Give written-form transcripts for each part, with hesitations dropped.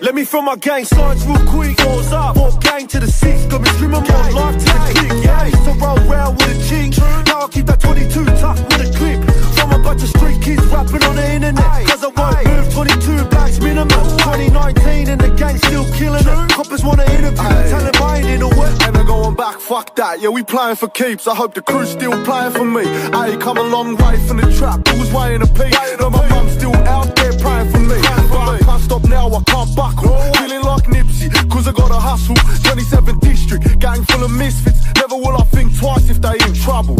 Let me throw my gang signs real quick. Doors up, 4 gang to the 6. Got me screaming more life to the click. Yeah, I used to roll round with a ching. Now I keep that 22 tucked with a clip. From a bunch of street kids rapping on the internet. Cause I won't move, 22 blacks minimum. 2019 and the gang still killing it. Coppers wanna interview, tell them I ain't in a wet. And I'm going back, fuck that, yeah we playing for keeps. I hope the crew's still playing for me. I come a long way from the trap, who was weighing a peak. But my mum's still out there praying for me. But I can't stop now, I can't buckle. Feeling like Nipsey, cause I gotta hustle. 27th district, gang full of misfits. Never will I think twice if they in trouble.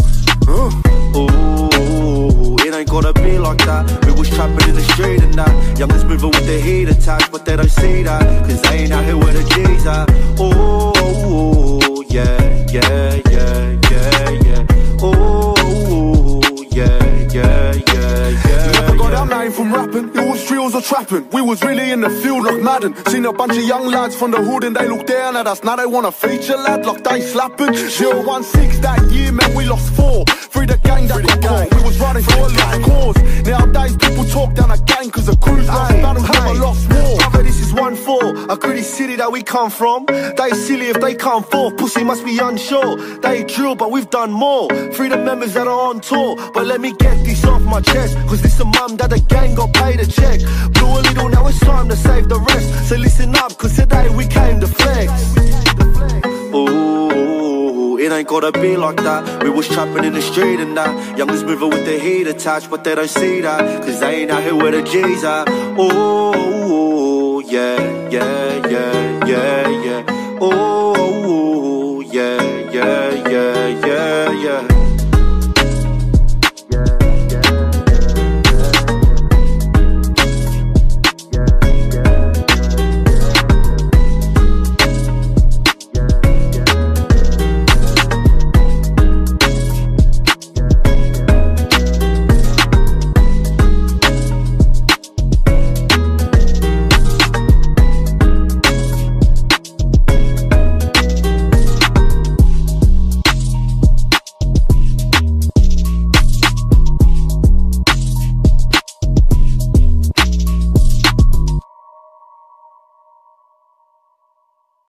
Ooh, it ain't gotta be like that. We was trapping in the street and that. Youngest mover with the heat attached, but they don't see that. Cause they ain't out here where the G's at. Ooh, yeah, yeah, yeah, yeah, yeah. Ooh, yeah, yeah, yeah, yeah. Never got our name from rapping, it was drills or trapping. We was really in the field like Madden. Seen a bunch of young lads from the hood and they look down at us. Now they wanna feature lad like they slapping. 016 that year, man, we lost 4. Free the gang that got caught. We was running for a little cause. Nowadays people talk down a gang cause the crew's lost battles, never lost war. Brother, this is 1-4, a gritty city that we come from. They silly if they come forth, pussy must be unsure. They drill but we've done more. Free the members that are on tour. But let me get this off my chest, cause this a mum that the gang got paid a check. Blew a little, now it's time to save the rest. So listen up, cause today we came to flex. Ooh, it ain't gotta be like that. We was trapping in the street and that. Youngest mover with the heat attached, but they don't see that. Cause they ain't out here where the G's at. Ooh, yeah.